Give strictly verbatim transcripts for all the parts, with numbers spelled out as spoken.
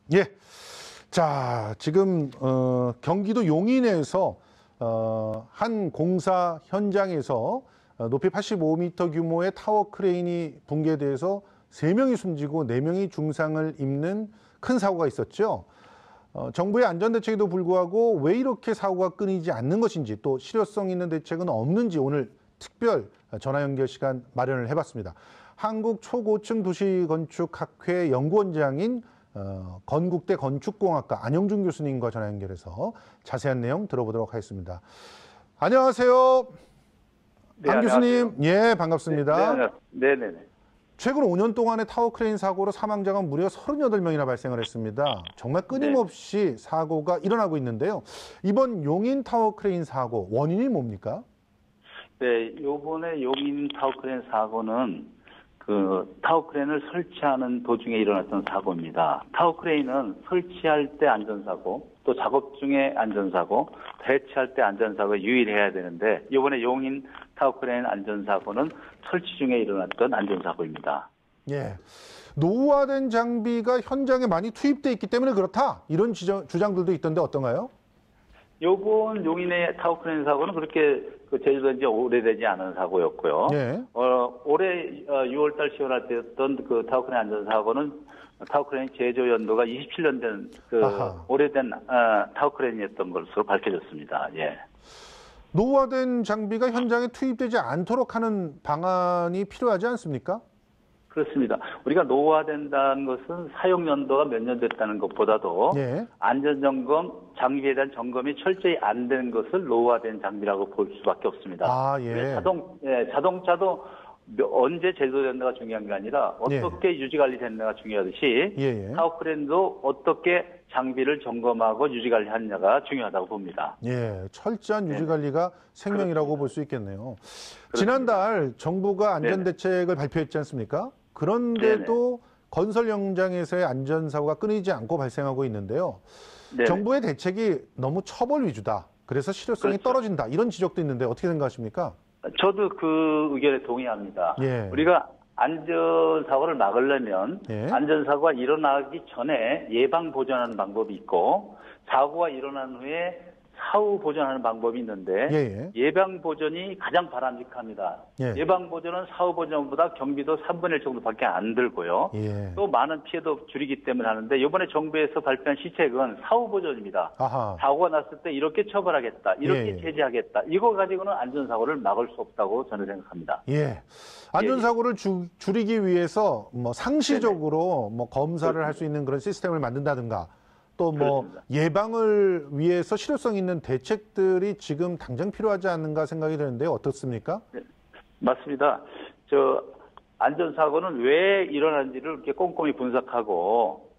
예. 자, 지금 어, 경기도 용인에서 어, 한 공사 현장에서 어, 높이 팔십오 미터 규모의 타워 크레인이 붕괴돼서 세 명이 숨지고 네 명이 중상을 입는 큰 사고가 있었죠. 어, 정부의 안전대책에도 불구하고 왜 이렇게 사고가 끊이지 않는 것인지, 또 실효성 있는 대책은 없는지 오늘 특별 전화 연결 시간 마련을 해봤습니다. 한국 초고층 도시건축학회 연구원장인 어, 건국대 건축공학과 안영준 교수님과 전화 연결해서 자세한 내용 들어보도록 하겠습니다. 안녕하세요. 네, 안 교수님. 안녕하세요. 예, 반갑습니다. 네, 네, 네, 네. 최근 오 년 동안의 타워 크레인 사고로 사망자가 무려 서른여덟 명이나 발생을 했습니다. 정말 끊임없이 네. 사고가 일어나고 있는데요. 이번 용인 타워 크레인 사고 원인이 뭡니까? 네, 요번에 용인 타워 크레인 사고는 그 타워 크레인을 설치하는 도중에 일어났던 사고입니다. 타워 크레인은 설치할 때 안전사고, 또 작업 중에 안전사고, 배치할 때 안전사고가 유일해야 되는데, 이번에 용인 타워 크레인 안전사고는 설치 중에 일어났던 안전사고입니다. 예, 노후화된 장비가 현장에 많이 투입돼 있기 때문에 그렇다, 이런 주장, 주장들도 있던데 어떤가요? 요번 용인의 타워 크레인 사고는 그렇게 그 제조된 지 오래되지 않은 사고였고요. 예. 어, 올해 유월달, 시월달 때였던 그 타워 크레인 안전사고는 타워 크레인 제조 연도가 이십칠 년 된 그 오래된 어, 타워 크레인이었던 것으로 밝혀졌습니다. 예. 노후화된 장비가 현장에 투입되지 않도록 하는 방안이 필요하지 않습니까? 그렇습니다. 우리가 노후화된다는 것은 사용 연도가 몇 년 됐다는 것보다도 예. 안전점검, 장비에 대한 점검이 철저히 안 된 것을 노후화된 장비라고 볼 수밖에 없습니다. 아, 예. 자동, 예, 자동차도 언제 제조됐는가 중요한 게 아니라 어떻게 예. 유지관리됐는가 중요하듯이 예, 예. 타워 크레인도 어떻게 장비를 점검하고 유지관리하느냐가 중요하다고 봅니다. 예, 철저한 유지관리가 네. 생명이라고 볼 수 있겠네요. 그렇습니다. 지난달 정부가 안전대책을 네네. 발표했지 않습니까? 그런데도 네네. 건설 현장에서의 안전사고가 끊이지 않고 발생하고 있는데요. 네네. 정부의 대책이 너무 처벌 위주다. 그래서 실효성이 그렇죠. 떨어진다. 이런 지적도 있는데 어떻게 생각하십니까? 저도 그 의견에 동의합니다. 예. 우리가 안전사고를 막으려면 예. 안전사고가 일어나기 전에 예방보전하는 방법이 있고 사고가 일어난 후에 사후 보전하는 방법이 있는데 예예. 예방보전이 가장 바람직합니다. 예. 예방보전은 사후보전보다 경비도 삼분의 일 정도밖에 안 들고요. 예. 또 많은 피해도 줄이기 때문에 하는데 이번에 정부에서 발표한 시책은 사후보전입니다. 아하. 사고가 났을 때 이렇게 처벌하겠다, 이렇게 예예. 제재하겠다. 이거 가지고는 안전사고를 막을 수 없다고 저는 생각합니다. 예. 안전사고를 주, 줄이기 위해서 뭐 상시적으로 네네. 뭐 검사를 할 수 있는 그런 시스템을 만든다든가 또 뭐 예방을 위해서 실효성 있는 대책들이 지금 당장 필요하지 않는가 생각이 드는데 어떻습니까? 네, 맞습니다. 저 안전사고는 왜 일어난지를 이렇게 꼼꼼히 분석하고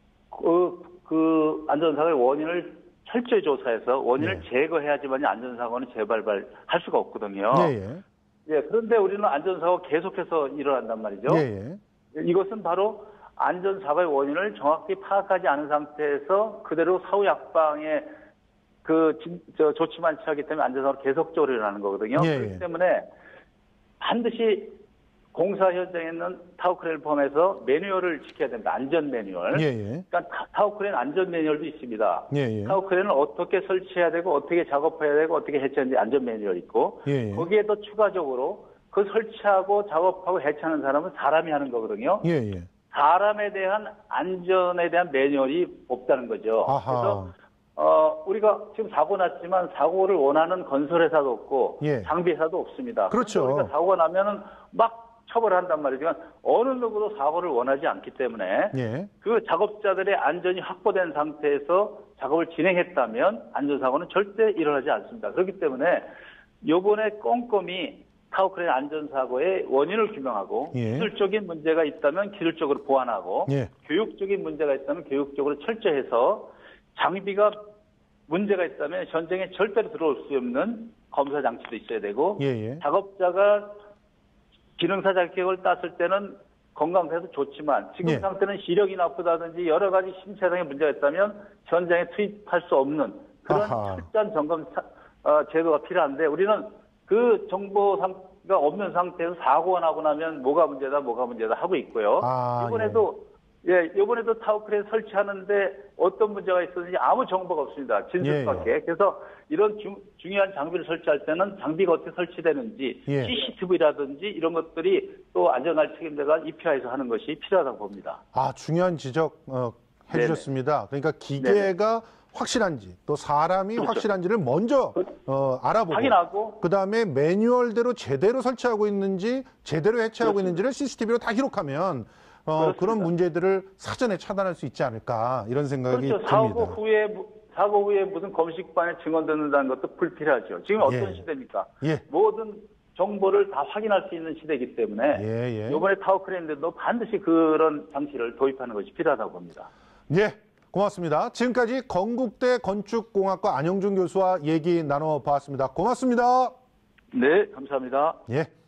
그, 그 안전사고의 원인을 철저히 조사해서 원인을 네. 제거해야지만 안전사고는 재발발할 수가 없거든요. 예, 예. 예, 그런데 우리는 안전사고 계속해서 일어난단 말이죠. 예, 예. 이것은 바로 안전사고의 원인을 정확히 파악하지 않은 상태에서 그대로 사후 약방에 그 저, 조치만 취하기 때문에 안전사고가 계속적으로 일어나는 거거든요. 예, 그렇기 때문에 반드시 공사 현장에 있는 타워 크레인을 포함해서 매뉴얼을 지켜야 됩니다. 안전 매뉴얼. 예, 예. 그러니까 타워 크레인 안전 매뉴얼도 있습니다. 예, 예. 타워 크레인을 어떻게 설치해야 되고 어떻게 작업해야 되고 어떻게 해체하는지 안전 매뉴얼이 있고 예, 예. 거기에 더 추가적으로 그 설치하고 작업하고 해체하는 사람은 사람이 하는 거거든요. 예, 예. 사람에 대한 안전에 대한 매뉴얼이 없다는 거죠. 아하. 그래서 어, 우리가 지금 사고 났지만 사고를 원하는 건설회사도 없고 예. 장비회사도 없습니다. 그렇죠. 우리가 사고가 나면은 막 처벌한단 말이지만 어느 누구도 사고를 원하지 않기 때문에 예. 그 작업자들의 안전이 확보된 상태에서 작업을 진행했다면 안전사고는 절대 일어나지 않습니다. 그렇기 때문에 요번에 꼼꼼히 타워 크레인 안전사고의 원인을 규명하고 예. 기술적인 문제가 있다면 기술적으로 보완하고 예. 교육적인 문제가 있다면 교육적으로 철저해서 장비가 문제가 있다면 현장에 절대로 들어올 수 없는 검사 장치도 있어야 되고 예예. 작업자가 기능사 자격을 땄을 때는 건강상에도 좋지만 지금 예. 상태는 시력이 나쁘다든지 여러 가지 신체상의 문제가 있다면 현장에 투입할 수 없는 그런 아하. 철저한 점검 어, 제도가 필요한데 우리는 그 정보가 없는 상태에서 사고가 나고 나면 뭐가 문제다 뭐가 문제다 하고 있고요. 아, 이번에도 예. 예, 이번에도 타워크레인 설치하는데 어떤 문제가 있었는지 아무 정보가 없습니다. 진술밖에. 예, 예. 그래서 이런 중, 중요한 장비를 설치할 때는 장비가 어떻게 설치되는지 예. 씨씨티비라든지 이런 것들이 또 안전관리 책임자가 이피아에서 하는 것이 필요하다고 봅니다. 아, 중요한 지적 어, 해주셨습니다. 그러니까 기계가 네네. 확실한지 또 사람이 그렇죠. 확실한지를 먼저 어, 알아보고 확인하고 그다음에 매뉴얼대로 제대로 설치하고 있는지 제대로 해체하고 그렇습니다. 있는지를 씨씨티비로 다 기록하면 어, 그렇습니다. 그런 문제들을 사전에 차단할 수 있지 않을까 이런 생각이 그렇죠. 사고 듭니다. 후에 무- 사고 후에 무슨 검식반에 증언 듣는다는 것도 불필요하죠. 지금 어떤 예. 시대입니까? 예. 모든 정보를 다 확인할 수 있는 시대이기 때문에 예, 예. 이번에 타워크레인들도 반드시 그런 장치를 도입하는 것이 필요하다고 봅니다. 예, 고맙습니다. 지금까지 건국대 건축공학과 안영준 교수와 얘기 나눠봤습니다. 고맙습니다. 네, 감사합니다. 예.